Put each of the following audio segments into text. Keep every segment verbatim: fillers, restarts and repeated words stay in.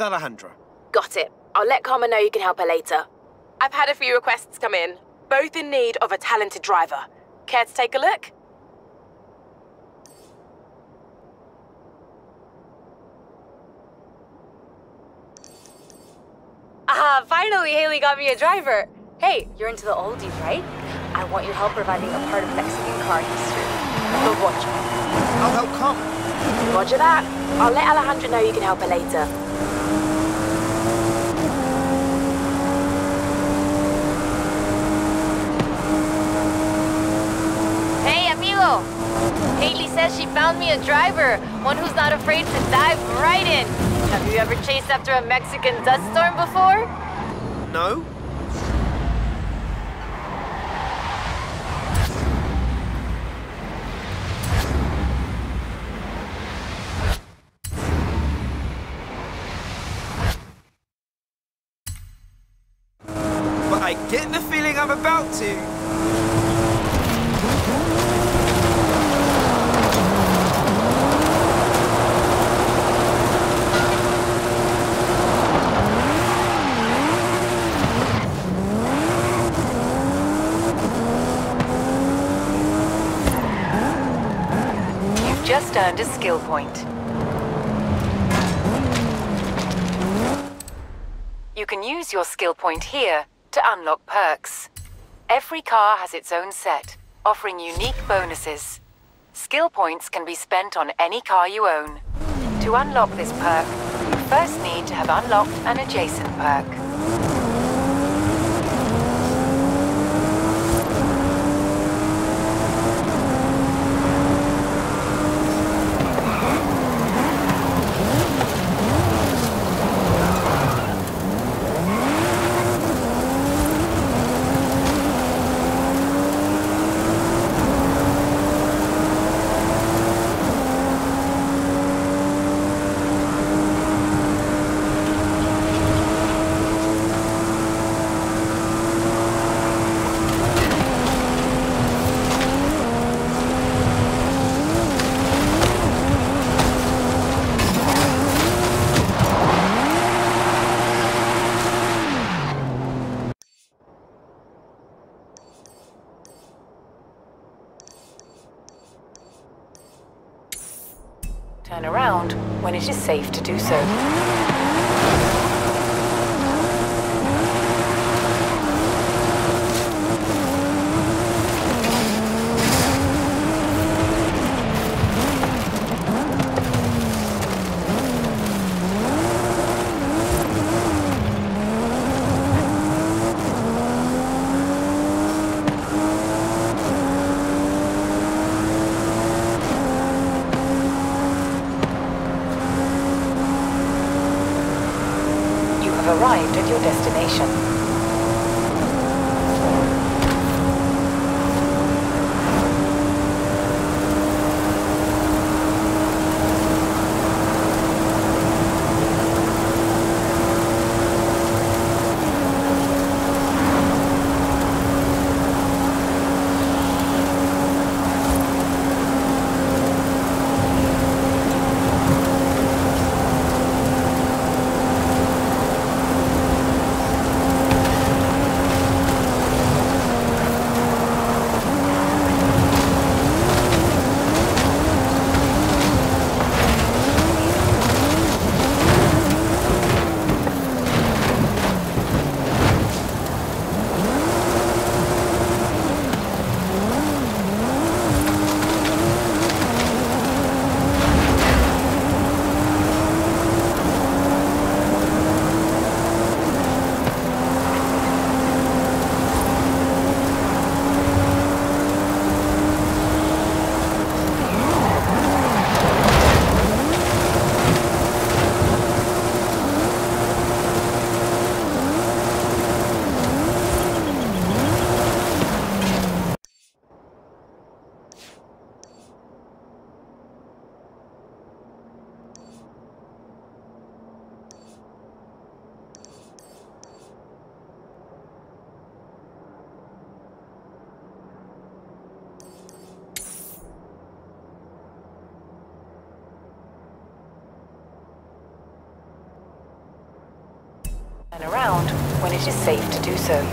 Alejandra. Got it. I'll let Carmen know you can help her later. I've had a few requests come in, both in need of a talented driver. Care to take a look? Ah, finally Haley got me a driver. Hey, you're into the oldies, right? I want your help providing a part of Mexican car history. The watch. I'll help Carmen. Roger that. I'll let Alejandra know you can help her later. Hey, amigo. Haley says she found me a driver, one who's not afraid to dive right in. Have you ever chased after a Mexican dust storm before? No? But I get the feeling I'm about to. Just earned a skill point. You can use your skill point here to unlock perks. Every car has its own set, offering unique bonuses. Skill points can be spent on any car you own. To unlock this perk, you first need to have unlocked an adjacent perk. Turn around when it is safe to do so. Arrived at your destination. and around when it is safe to do so.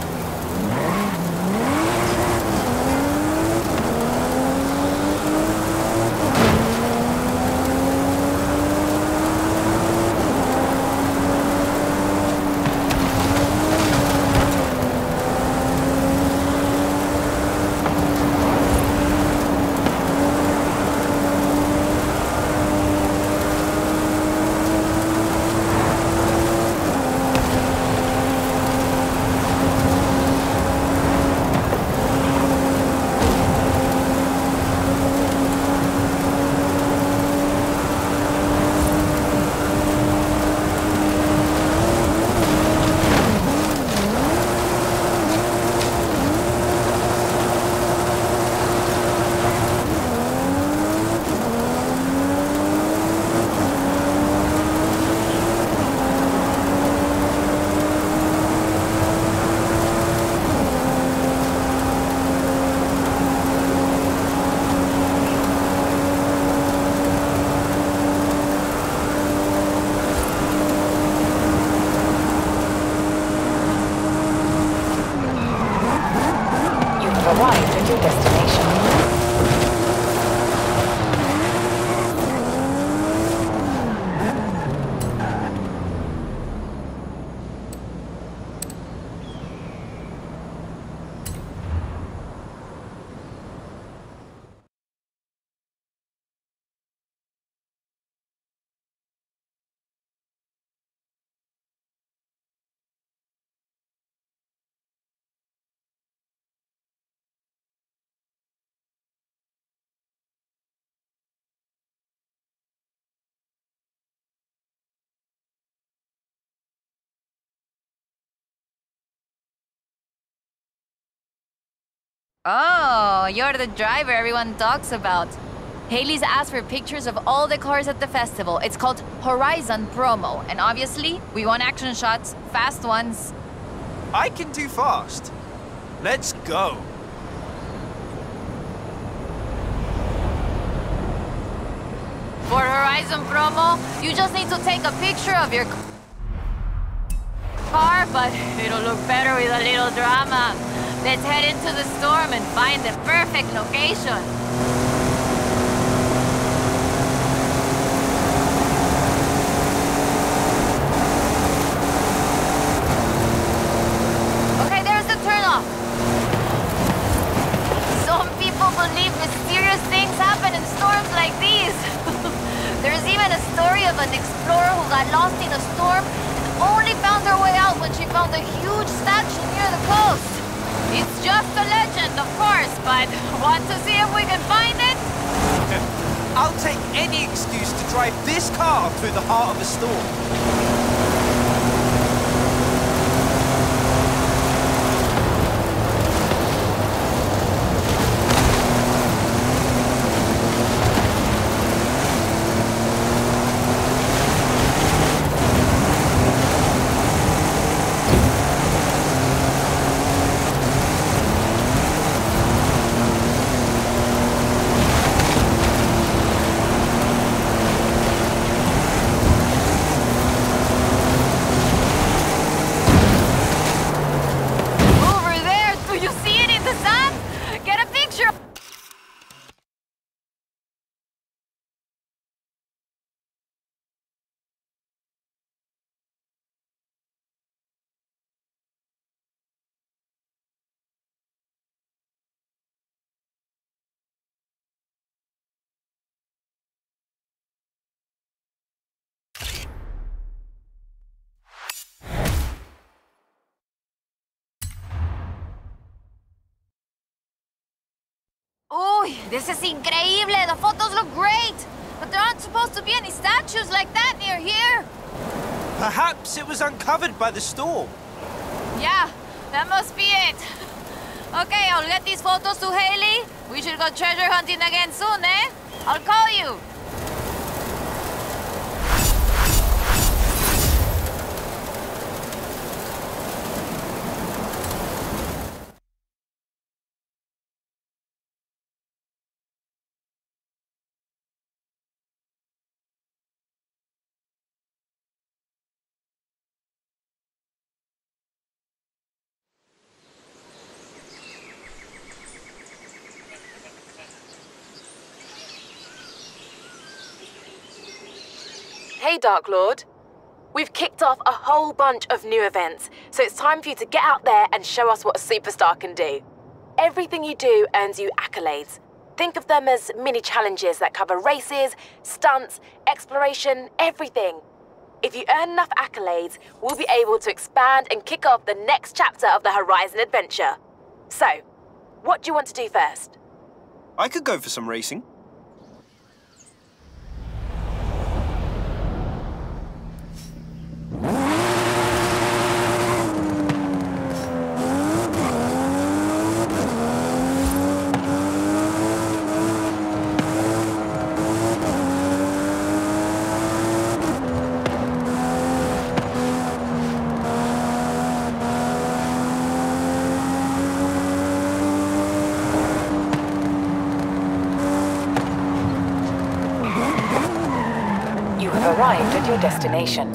Arrived at your destination. Oh, you're the driver everyone talks about. Haley's asked for pictures of all the cars at the festival. It's called Horizon Promo, and obviously, we want action shots, fast ones. I can do fast. Let's go. For Horizon Promo, you just need to take a picture of your car, but it'll look better with a little drama. Let's head into the storm and find the perfect location. Okay, there's the turnoff. Some people believe mysterious things happen in storms like these. There's even a story of an explorer who got lost in a storm and only found her way out when she found a huge statue near the coast. It's just a legend, of course, but want to see if we can find it? I'll take any excuse to drive this car through the heart of a storm. Uy, this is increíble! The photos look great! But there aren't supposed to be any statues like that near here! Perhaps it was uncovered by the storm. Yeah, that must be it. Okay, I'll get these photos to Haley. We should go treasure hunting again soon, eh? I'll call you. Okay, Dark Lord. We've kicked off a whole bunch of new events, so it's time for you to get out there and show us what a superstar can do. Everything you do earns you accolades. Think of them as mini challenges that cover races, stunts, exploration, everything. If you earn enough accolades, we'll be able to expand and kick off the next chapter of the Horizon adventure. So, what do you want to do first? I could go for some racing. You have arrived at your destination.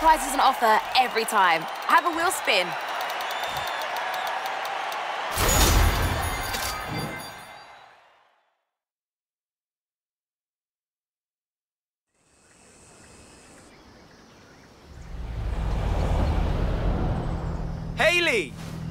prizes on offer every time. Have a wheel spin. Hayley!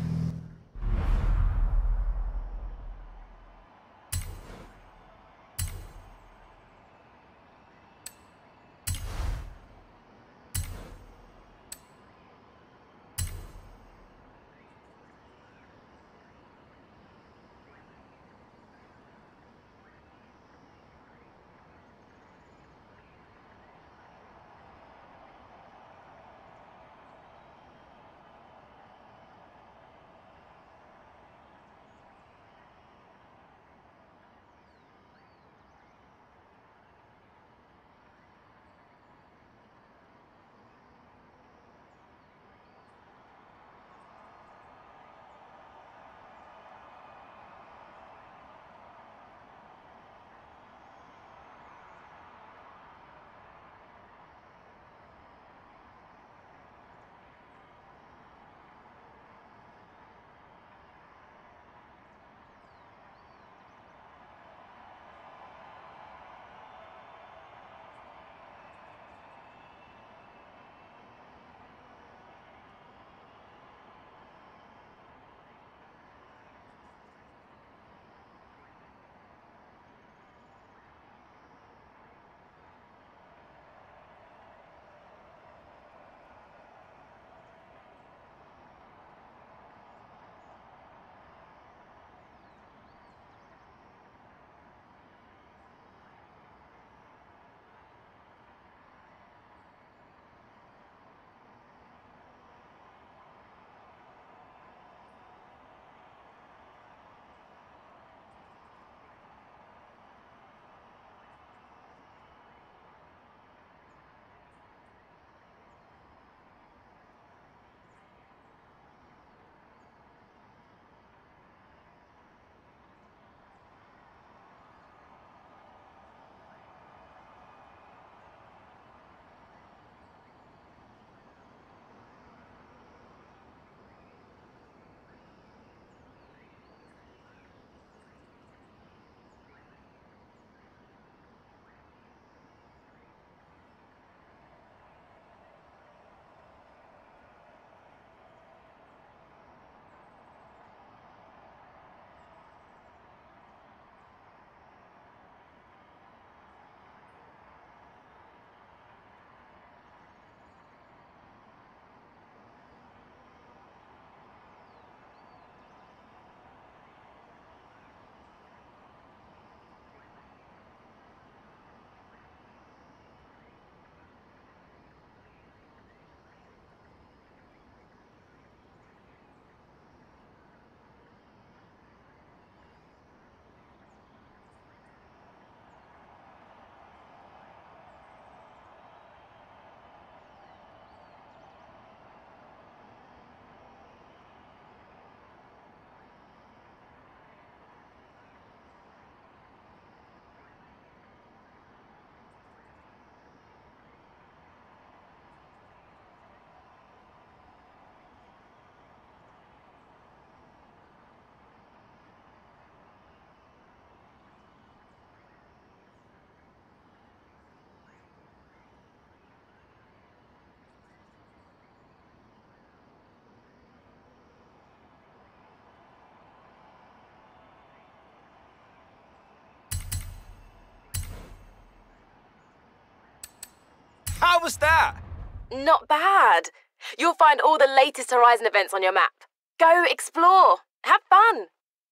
How was that? Not bad. You'll find all the latest Horizon events on your map. Go explore. Have fun.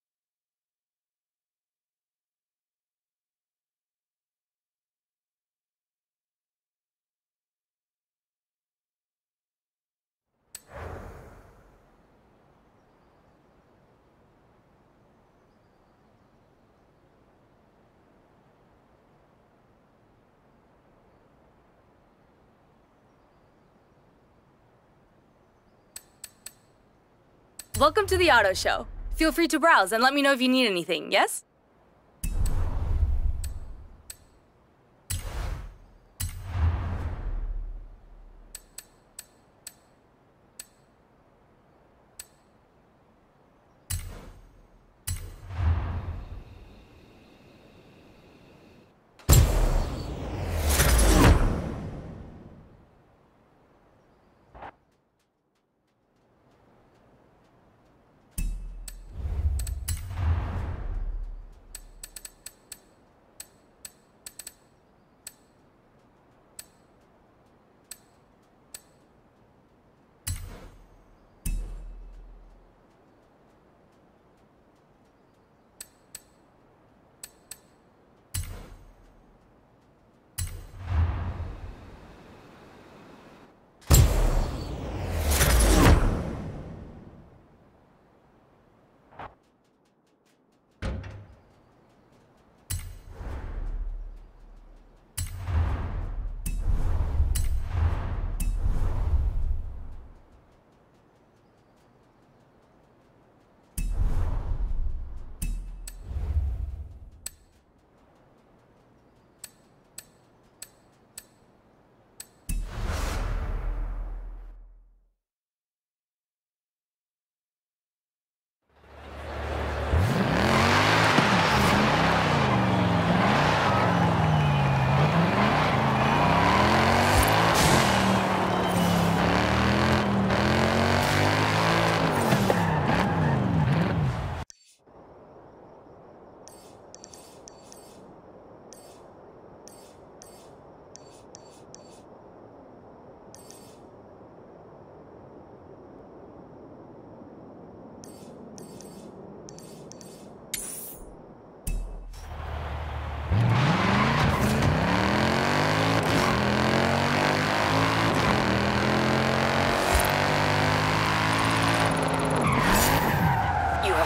Welcome to the auto show. Feel free to browse and let me know if you need anything, yes?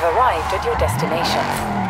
arrived at your destination.